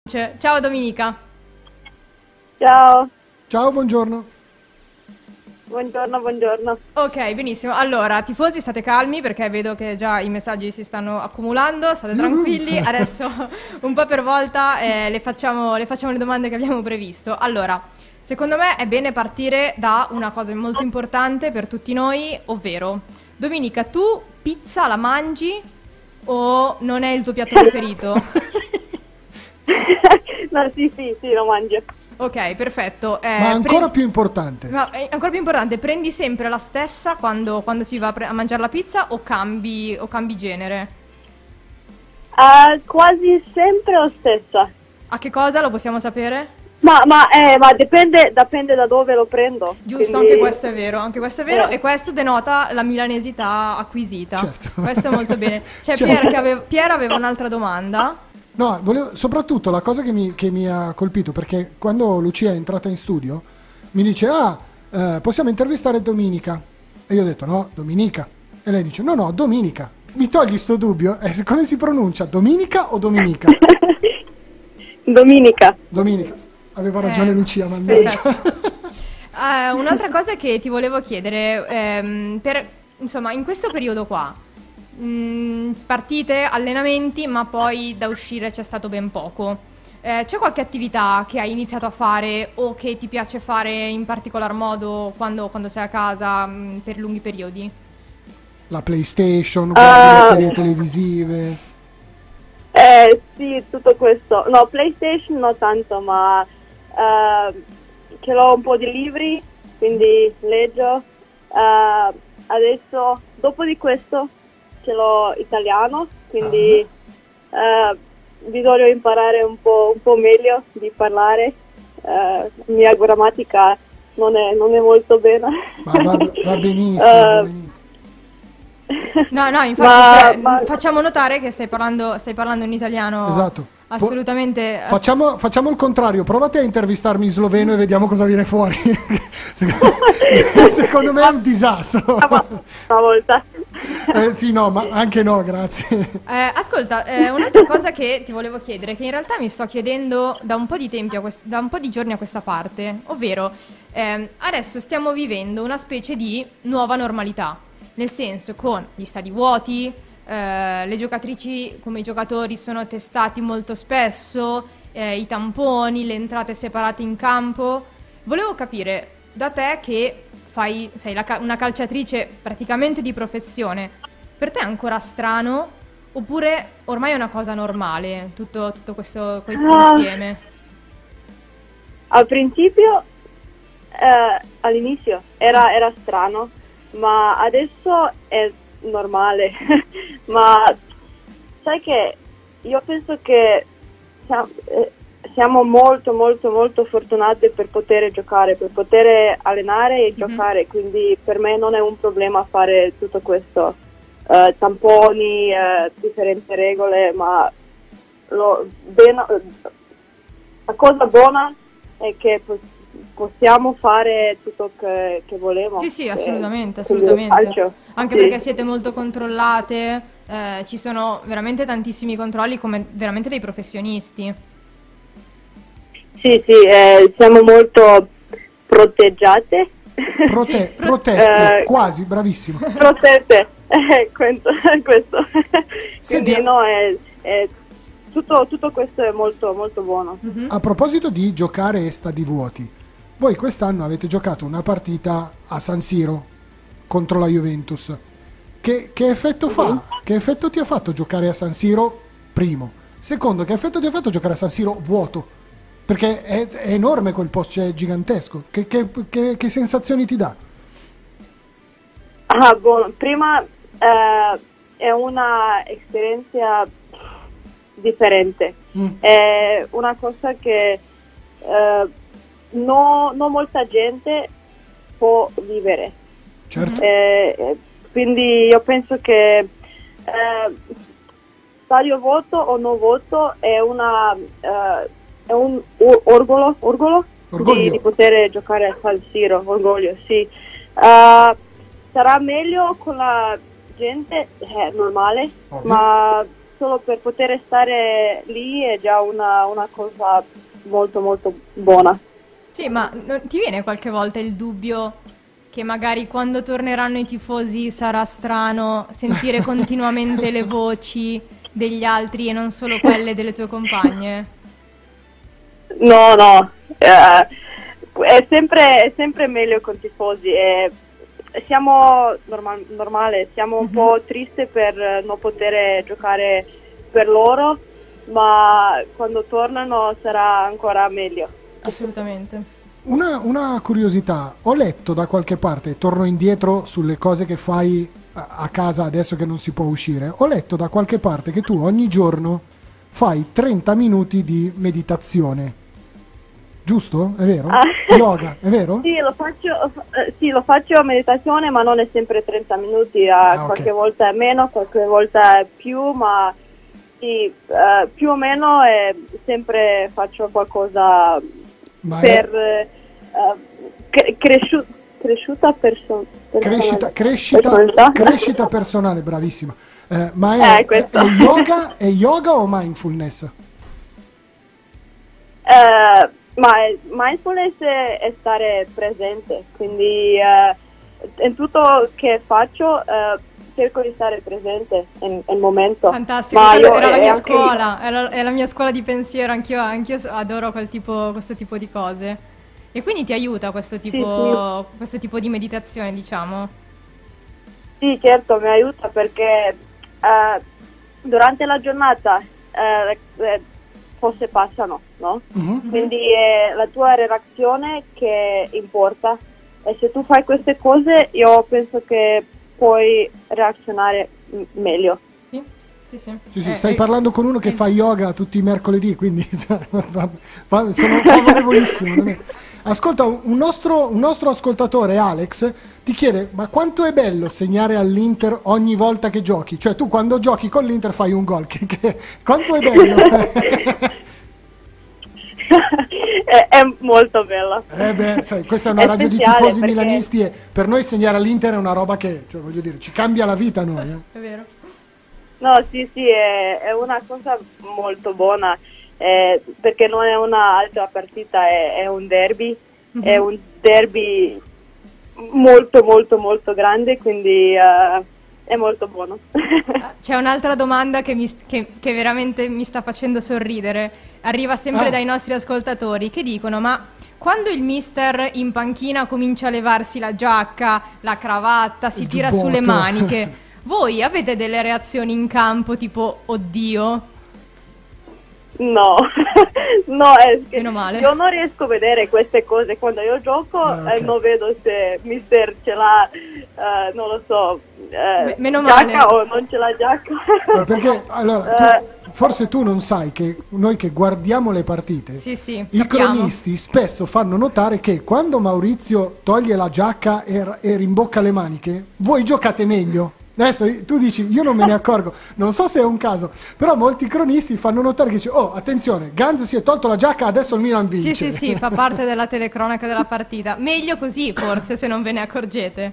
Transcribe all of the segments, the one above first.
Ciao Dominica. Ciao, Ciao, buongiorno. buongiorno, buongiorno. Ok, benissimo. Allora, tifosi, state calmi perché vedo che già i messaggi si stanno accumulando, state tranquilli. Adesso, un po' per volta, le facciamo le domande che abbiamo previsto. Allora, secondo me è bene partire da una cosa molto importante per tutti noi, ovvero, Dominica, tu pizza la mangi o non è il tuo piatto preferito? No, sì, lo mangio. Ok, perfetto. Ma ancora più importante, Ma è ancora più importante, prendi sempre la stessa quando si va a mangiare la pizza o cambi genere? Quasi sempre lo stessa. A che cosa lo possiamo sapere? Ma dipende da dove lo prendo. Giusto, quindi- anche questo è vero, Eh. e questo denota la milanesità acquisita. certo. Questo è molto bene. C'è Certo. Pier aveva un'altra domanda. No, soprattutto la cosa che mi ha colpito, perché quando Lucia è entrata in studio mi dice, possiamo intervistare Dominica. E io ho detto, no, Dominica. E lei dice, no, Dominica. Mi togli sto dubbio, come si pronuncia, Dominica o Dominica? Dominica. Dominica. Aveva ragione Lucia, Perfetto. mannaggia. Un'altra cosa che ti volevo chiedere, insomma, in questo periodo qua, partite, allenamenti, ma poi da uscire c'è stato ben poco. C'è qualche attività che hai iniziato a fare o che ti piace fare in particolar modo quando sei a casa, per lunghi periodi? La PlayStation, guardi le serie televisive. Sì, tutto questo. No, PlayStation non tanto, ma ce l'ho un po' di libri, quindi leggo. Adesso, dopo di questo, ce l'ho italiano, quindi bisogna imparare un po' meglio di parlare. Mia grammatica non è molto bene. Ma va benissimo, va benissimo. No, infatti Ma- facciamo notare che stai parlando in italiano. Esatto. Assolutamente. Facciamo il contrario, provate a intervistarmi in sloveno e vediamo cosa viene fuori. Secondo me è un disastro. Una volta. Sì, no, ma anche no, grazie. Ascolta, un'altra cosa che ti volevo chiedere, che in realtà mi sto chiedendo da un po' di tempi, da un po' di giorni a questa parte, ovvero adesso stiamo vivendo una specie di nuova normalità, nel senso con gli stadi vuoti, le giocatrici come i giocatori sono testati molto spesso, i tamponi, le entrate separate in campo. Volevo capire da te che sei una calciatrice praticamente di professione, per te è ancora strano oppure ormai è una cosa normale tutto questo insieme? Al principio, all'inizio era strano, ma adesso è normale. Ma sai che io penso che siamo molto molto molto fortunati per poter giocare, per poter allenare e giocare, quindi per me non è un problema fare tutto questo, tamponi, differenti regole, ma la cosa buona è che possiamo fare tutto che vogliamo. Sì, assolutamente, quindi assolutamente. calcio. Anche Sì. perché siete molto controllate, ci sono veramente tantissimi controlli come veramente dei professionisti. Sì, siamo molto proteggiate. Sì, Protette, quasi, bravissimo. Protette, questo. Senti, Quindi no, tutto questo è molto molto buono. a proposito di giocare e stadi vuoti, voi quest'anno avete giocato una partita a San Siro contro la Juventus. Che effetto fa? Che effetto ti ha fatto giocare a San Siro? Primo. Secondo, che effetto ti ha fatto giocare a San Siro vuoto? Perché è enorme quel posto, è gigantesco. Che sensazioni ti dà? Buono. Prima è una esperienza differente. È una cosa che non molta gente può vivere. Certo. Quindi io penso che stadio vuoto o non vuoto è è un orgoglio di poter giocare a San Siro, orgoglio, sì. Sarà meglio con la gente normale, Ovvio. ma solo per poter stare lì è già una cosa molto molto buona. Sì, ma ti viene qualche volta il dubbio che magari quando torneranno i tifosi sarà strano sentire continuamente le voci degli altri e non solo quelle delle tue compagne? No, no, è sempre meglio con i tifosi. Siamo normale, siamo un po' triste per non poter giocare per loro, ma quando tornano sarà ancora meglio. Assolutamente. Una curiosità, ho letto da qualche parte, torno indietro sulle cose che fai a casa adesso che non si può uscire, ho letto da qualche parte che tu ogni giorno fai 30 minuti di meditazione, giusto? È vero? Yoga, è vero? Sì, lo faccio meditazione, ma non è sempre 30 minuti, qualche ok. volta è meno, qualche volta è più, ma sì, più o meno sempre faccio qualcosa Ma per cresciuta personale. Crescita personale, bravissima. Ma è questo. è yoga o mindfulness? Ma mindfulness è stare presente, quindi in tutto che faccio cerco di stare presente nel momento. Fantastico, Ma era la mia anche scuola, è la mia scuola di pensiero, anch'io adoro questo tipo di cose. E quindi ti aiuta questo tipo di meditazione, diciamo? Sì, certo, mi aiuta perché durante la giornata le cose passano, no? Quindi è la tua reazione che importa, e se tu fai queste cose io penso che puoi reazionare meglio. Sì, stai parlando con uno che fa yoga tutti i mercoledì, quindi sono favorevolissimo. Non è... Ascolta, un nostro ascoltatore, Alex, ti chiede: ma quanto è bello segnare all'Inter ogni volta che giochi? Cioè tu quando giochi con l'Inter fai un gol, quanto è bello? È molto bella. Sai, questa è una radio di tifosi milanisti e per noi segnare all'Inter è una roba che, cioè, voglio dire, ci cambia la vita a noi. È vero. No, sì, è una cosa molto buona, perché non è un'altra partita, è un derby, è un derby molto molto molto grande, quindi è molto buono. C'è un'altra domanda che veramente mi sta facendo sorridere, arriva sempre dai nostri ascoltatori che dicono: ma quando il mister in panchina comincia a levarsi la giacca, la cravatta, si tira sulle maniche, voi avete delle reazioni in campo tipo oddio? No, no, Meno male. Io non riesco a vedere queste cose quando io gioco, okay. Non vedo se mister ce l'ha, non lo so, meno giacca male. o non ce l'ha giacca. Perché allora, forse tu non sai che noi che guardiamo le partite, Sì, i capiamo. cronisti spesso fanno notare che quando Maurizio toglie la giacca e rimbocca le maniche, voi giocate meglio. Adesso tu dici, io non me ne accorgo, non so se è un caso, però molti cronisti fanno notare che dice: oh, attenzione, Ganz si è tolto la giacca, adesso il Milan vince. Sì, fa parte della telecronaca della partita. Meglio così, forse, se non ve ne accorgete.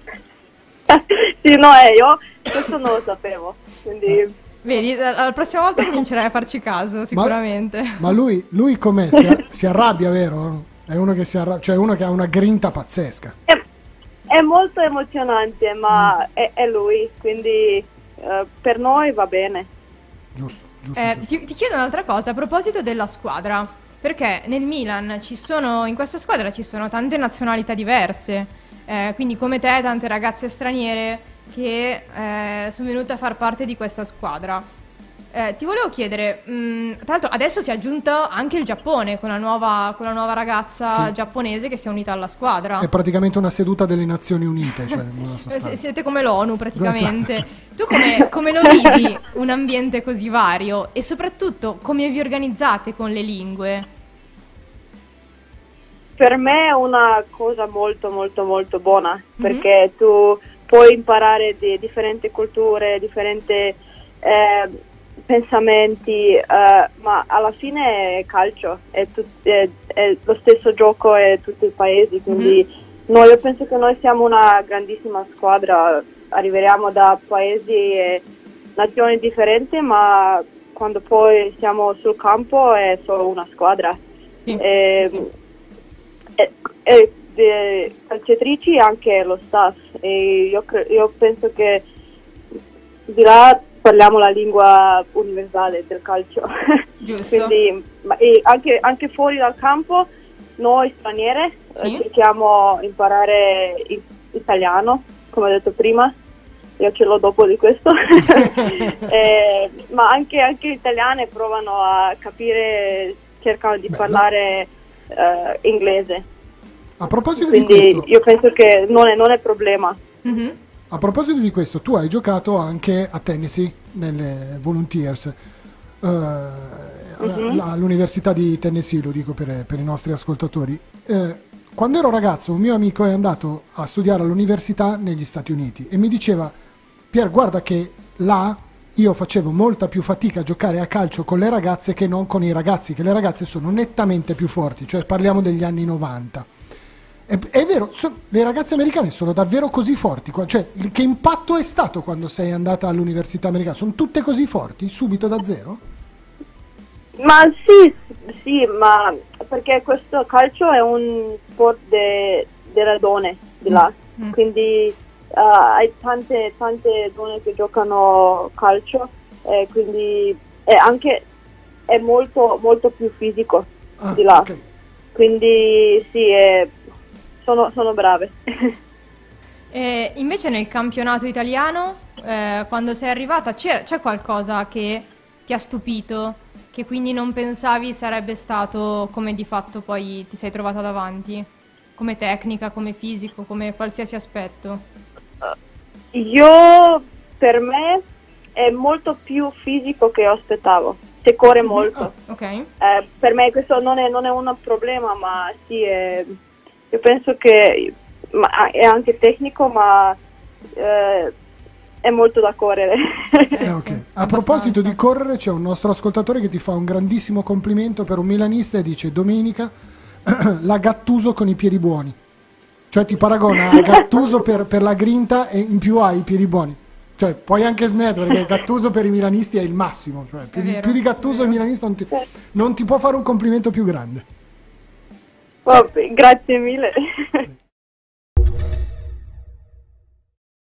Sì, no, io questo non lo sapevo, quindi... Vedi, la prossima volta comincerai a farci caso, sicuramente. Ma lui com'è? Si arrabbia, vero? È uno che si arrabbia, cioè uno che ha una grinta pazzesca. È molto emozionante, ma è lui, quindi per noi va bene. Giusto. Ti chiedo un'altra cosa a proposito della squadra, perché nel Milan in questa squadra ci sono tante nazionalità diverse, quindi come te tante ragazze straniere che sono venute a far parte di questa squadra. Ti volevo chiedere, tra l'altro adesso si è aggiunto anche il Giappone con la nuova ragazza giapponese che si è unita alla squadra. È praticamente una seduta delle Nazioni Unite. Cioè, siete come l'ONU praticamente. Tu come lo vivi un ambiente così vario e soprattutto come vi organizzate con le lingue? Per me è una cosa molto molto molto buona, perché tu puoi imparare di differenti culture, differenti pensamenti, ma alla fine è calcio, è lo stesso gioco in tutti i paesi, quindi io penso che noi siamo una grandissima squadra, arriveremo da paesi nazioni differenti, ma quando poi siamo sul campo è solo una squadra. Sì, sì. E le calciatrici anche lo staff, e io penso che di là parliamo la lingua universale del calcio. Giusto. Quindi anche fuori dal campo noi straniere Sì. cerchiamo di imparare italiano, come ho detto prima. Io ce l'ho dopo di questo. Ma anche gli italiani provano a capire, cercano di parlare inglese. A proposito Quindi di questo, io penso che non è problema. Mhm. a proposito di questo, tu hai giocato anche a Tennessee nelle Volunteers, all'Università di Tennessee, lo dico per i nostri ascoltatori. Quando ero ragazzo, un mio amico è andato a studiare all'università negli Stati Uniti e mi diceva: Pier, guarda che là io facevo molta più fatica a giocare a calcio con le ragazze che non con i ragazzi, che le ragazze sono nettamente più forti, cioè parliamo degli anni 90. È vero, le ragazze americane sono davvero così forti? Cioè, che impatto è stato quando sei andata all'università americana? Sono tutte così forti, subito da zero? Ma sì, ma perché questo calcio è un sport delle donne di là, quindi hai tante donne che giocano calcio, quindi è molto più fisico di là, ok. quindi sì, sono brave. E invece nel campionato italiano, quando sei arrivata, c'è qualcosa che ti ha stupito, che quindi non pensavi sarebbe stato come di fatto poi ti sei trovata davanti? Come tecnica, come fisico, come qualsiasi aspetto? Per me è molto più fisico che io aspettavo, si corre molto. Ok. Per me questo non è un problema, ma sì, io penso che è anche tecnico, ma è molto da correre. Ok. Sì, A proposito abbastanza. di correre, c'è un nostro ascoltatore che ti fa un grandissimo complimento per un milanista e dice: Domenica la Gattuso con i piedi buoni. Cioè ti paragona a Gattuso per la grinta e in più hai i piedi buoni. Cioè puoi anche smettere, perché Gattuso per i milanisti è il massimo. Cioè, più, È di, vero, più di è Gattuso vero. il milanista non ti può fare un complimento più grande. Grazie mille.